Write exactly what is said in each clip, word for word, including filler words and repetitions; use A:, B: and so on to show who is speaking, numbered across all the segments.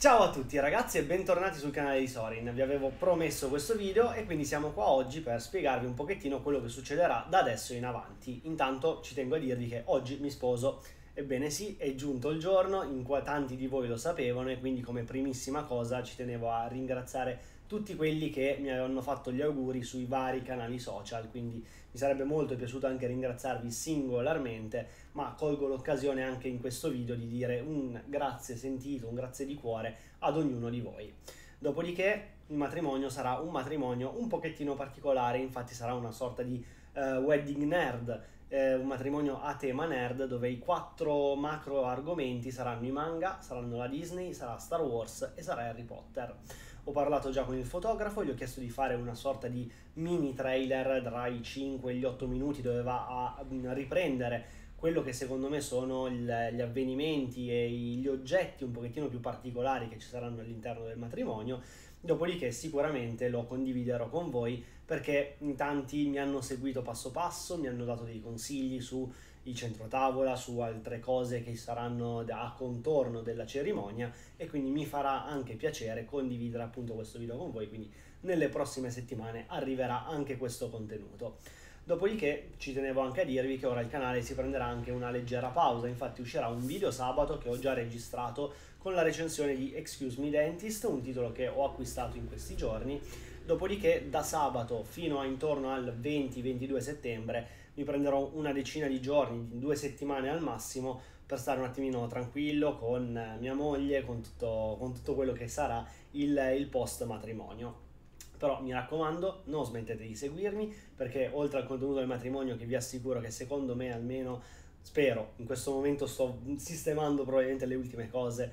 A: Ciao a tutti ragazzi e bentornati sul canale di Sorin. Vi avevo promesso questo video e quindi siamo qua oggi per spiegarvi un pochettino quello che succederà da adesso in avanti. Intanto ci tengo a dirvi che oggi mi sposo. Ebbene sì, è giunto il giorno in cui tanti di voi lo sapevano e quindi come primissima cosa ci tenevo a ringraziare tutti quelli che mi avevano fatto gli auguri sui vari canali social, quindi mi sarebbe molto piaciuto anche ringraziarvi singolarmente, ma colgo l'occasione anche in questo video di dire un grazie sentito, un grazie di cuore ad ognuno di voi. Dopodiché il matrimonio sarà un matrimonio un pochettino particolare, infatti sarà una sorta di uh, wedding nerd, eh, un matrimonio a tema nerd dove i quattro macro argomenti saranno i manga, saranno la Disney, sarà Star Wars e sarà Harry Potter. Ho parlato già con il fotografo, gli ho chiesto di fare una sorta di mini trailer tra i cinque e gli otto minuti dove va a riprendere quello che secondo me sono il, gli avvenimenti e gli oggetti un pochettino più particolari che ci saranno all'interno del matrimonio. Dopodiché sicuramente lo condividerò con voi perché in tanti mi hanno seguito passo passo, mi hanno dato dei consigli su il centro tavola, su altre cose che saranno a contorno della cerimonia e quindi mi farà anche piacere condividere appunto questo video con voi, quindi nelle prossime settimane arriverà anche questo contenuto. Dopodiché ci tenevo anche a dirvi che ora il canale si prenderà anche una leggera pausa, infatti uscirà un video sabato che ho già registrato con la recensione di Excuse Me Dentist, un titolo che ho acquistato in questi giorni. Dopodiché da sabato fino a intorno al venti ventidue settembre mi prenderò una decina di giorni, due settimane al massimo, per stare un attimino tranquillo con mia moglie, con tutto, con tutto quello che sarà il, il post matrimonio. Però mi raccomando, non smettete di seguirmi perché oltre al contenuto del matrimonio che vi assicuro che secondo me almeno, spero, in questo momento sto sistemando probabilmente le ultime cose,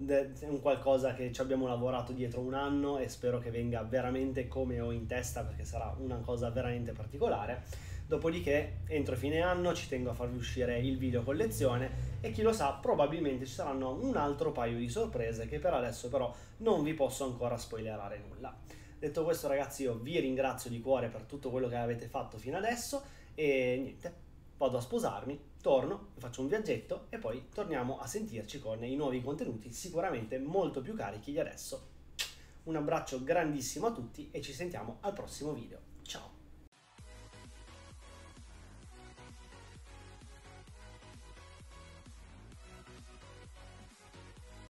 A: è un qualcosa che ci abbiamo lavorato dietro un anno e spero che venga veramente come ho in testa perché sarà una cosa veramente particolare. Dopodiché entro fine anno ci tengo a farvi uscire il video collezione e chi lo sa probabilmente ci saranno un altro paio di sorprese che per adesso però non vi posso ancora spoilerare nulla. Detto questo ragazzi, io vi ringrazio di cuore per tutto quello che avete fatto fino adesso e niente, vado a sposarmi, torno, faccio un viaggetto e poi torniamo a sentirci con i nuovi contenuti sicuramente molto più carichi di adesso. Un abbraccio grandissimo a tutti e ci sentiamo al prossimo video. Ciao!